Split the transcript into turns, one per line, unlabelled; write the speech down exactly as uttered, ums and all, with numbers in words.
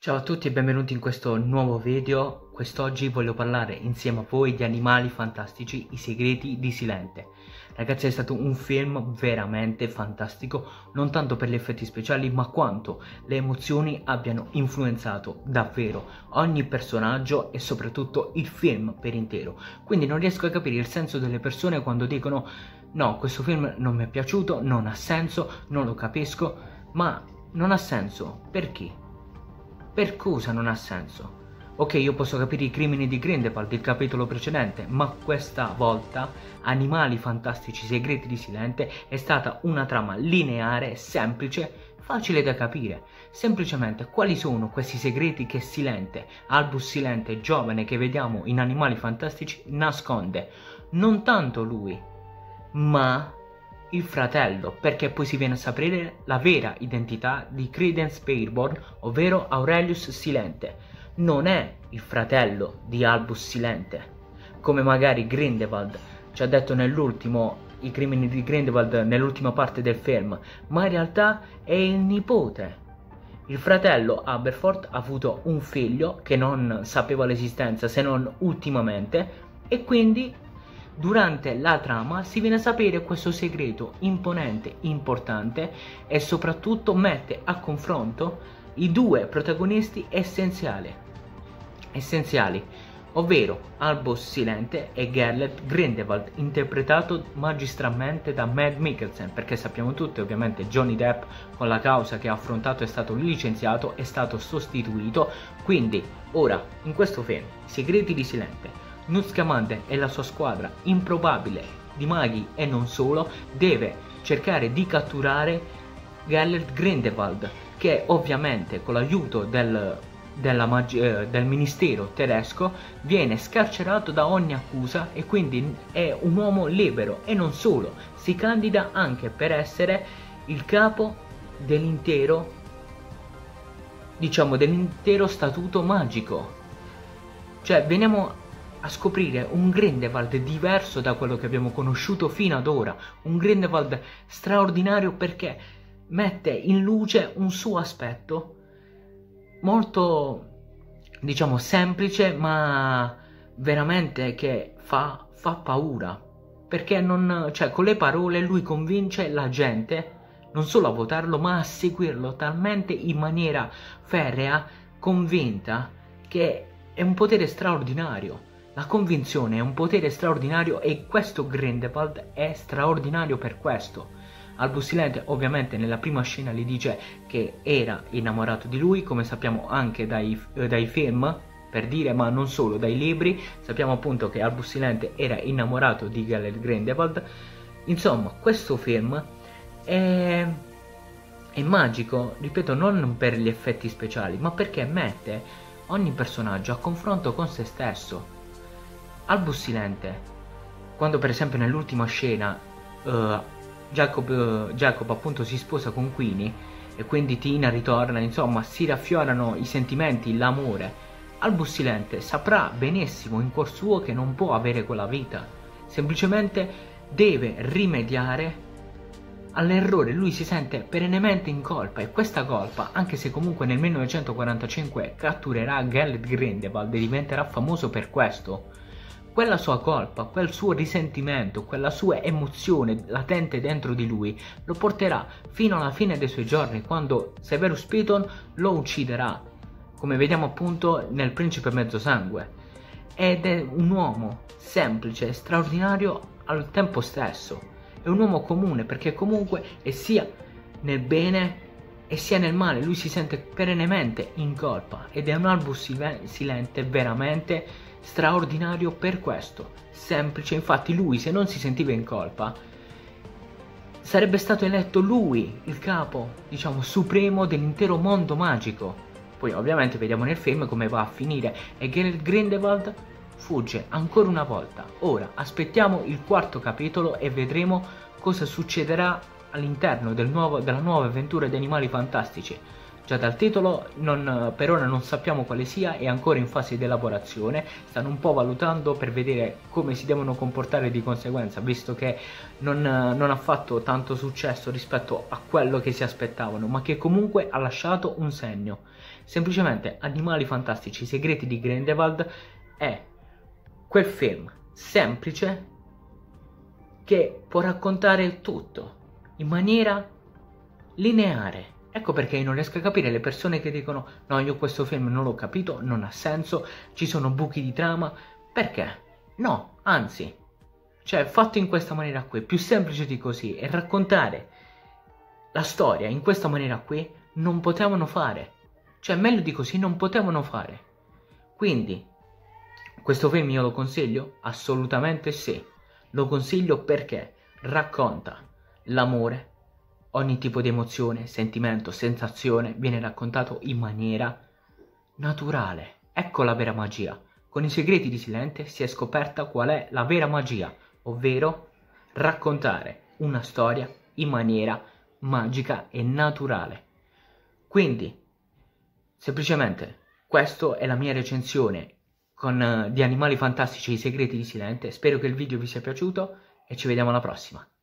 Ciao a tutti e benvenuti in questo nuovo video. Quest'oggi voglio parlare insieme a voi di Animali Fantastici, i segreti di Silente. Ragazzi, è stato un film veramente fantastico, non tanto per gli effetti speciali ma quanto le emozioni abbiano influenzato davvero ogni personaggio e soprattutto il film per intero. Quindi non riesco a capire il senso delle persone quando dicono no, questo film non mi è piaciuto, non ha senso, non lo capisco. Ma non ha senso, perché? Per cosa non ha senso? Ok, io posso capire i crimini di Grindelwald, il capitolo precedente, ma questa volta Animali Fantastici Segreti di Silente è stata una trama lineare, semplice, facile da capire. Semplicemente quali sono questi segreti che Silente, Albus Silente giovane che vediamo in Animali Fantastici, nasconde? Non tanto lui, ma il fratello, perché poi si viene a sapere la vera identità di Credence Barebone, ovvero Aurelius Silente. Non è il fratello di Albus Silente, come magari Grindelwald ci ha detto nell'ultimo, i crimini di Grindelwald nell'ultima parte del film, ma in realtà è il nipote. Il fratello Aberforth ha avuto un figlio che non sapeva l'esistenza se non ultimamente, e quindi durante la trama si viene a sapere questo segreto imponente, importante, e soprattutto mette a confronto i due protagonisti essenziali, essenziali, ovvero Albus Silente e Gellert Grindelwald, interpretato magistralmente da Mads Mikkelsen, perché sappiamo tutti ovviamente Johnny Depp con la causa che ha affrontato è stato licenziato, è stato sostituito. Quindi ora in questo film Segreti di Silente, Newt Scamander e la sua squadra improbabile di maghi e non solo deve cercare di catturare Gellert Grindelwald, che ovviamente con l'aiuto del, della eh, del ministero tedesco viene scarcerato da ogni accusa e quindi è un uomo libero, e non solo, si candida anche per essere il capo dell'intero, diciamo, dell'intero statuto magico. Cioè veniamo a scoprire un Grindelwald diverso da quello che abbiamo conosciuto fino ad ora, un Grindelwald straordinario perché mette in luce un suo aspetto molto, diciamo, semplice, ma veramente che fa, fa paura, perché non, cioè, con le parole lui convince la gente non solo a votarlo ma a seguirlo talmente in maniera ferrea, convinta, che è un potere straordinario. La convinzione è un potere straordinario e questo Grindelwald è straordinario per questo. Albus Silente ovviamente nella prima scena gli dice che era innamorato di lui, come sappiamo anche dai, eh, dai film, per dire, ma non solo, dai libri. Sappiamo appunto che Albus Silente era innamorato di Gellert Grindelwald. Insomma, questo film è, è magico, ripeto, non per gli effetti speciali, ma perché mette ogni personaggio a confronto con se stesso. Albus Silente, quando per esempio nell'ultima scena uh, Jacob, uh, Jacob appunto si sposa con Queenie e quindi Tina ritorna, insomma si raffiorano i sentimenti, l'amore, Albus Silente saprà benissimo in cuor suo che non può avere quella vita, semplicemente deve rimediare all'errore. Lui si sente perennemente in colpa, e questa colpa, anche se comunque nel millenovecentoquarantacinque catturerà Gellert Grindelwald e diventerà famoso per questo, quella sua colpa, quel suo risentimento, quella sua emozione latente dentro di lui lo porterà fino alla fine dei suoi giorni, quando Severus Piton lo ucciderà, come vediamo appunto nel Principe Mezzosangue. Ed è un uomo semplice e straordinario al tempo stesso, è un uomo comune perché comunque è sia nel bene e sia nel male, lui si sente perennemente in colpa ed è un Albus Silente veramente straordinario per questo, semplice. Infatti lui, se non si sentiva in colpa, sarebbe stato eletto lui il capo, diciamo, supremo dell'intero mondo magico. Poi ovviamente vediamo nel film come va a finire e Gellert Grindelwald fugge ancora una volta. Ora aspettiamo il quarto capitolo e vedremo cosa succederà all'interno del nuovo, della nuova avventura di Animali Fantastici. Già dal titolo non, per ora non sappiamo quale sia, è ancora in fase di elaborazione, stanno un po' valutando per vedere come si devono comportare di conseguenza, visto che non, non ha fatto tanto successo rispetto a quello che si aspettavano, ma che comunque ha lasciato un segno. Semplicemente Animali Fantastici, i segreti di Grindelwald è quel film semplice che può raccontare tutto in maniera lineare. Ecco perché io non riesco a capire le persone che dicono no, io questo film non l'ho capito, non ha senso, ci sono buchi di trama. Perché? No, anzi, cioè fatto in questa maniera qui, più semplice di così, e raccontare la storia in questa maniera qui non potevano fare. Cioè meglio di così non potevano fare. Quindi questo film io lo consiglio? Assolutamente sì. Lo consiglio perché racconta l'amore, ogni tipo di emozione, sentimento, sensazione viene raccontato in maniera naturale. Ecco la vera magia. Con i segreti di Silente si è scoperta qual è la vera magia, ovvero raccontare una storia in maniera magica e naturale. Quindi, semplicemente, questa è la mia recensione con, uh, di Animali Fantastici e i segreti di Silente. Spero che il video vi sia piaciuto e ci vediamo alla prossima.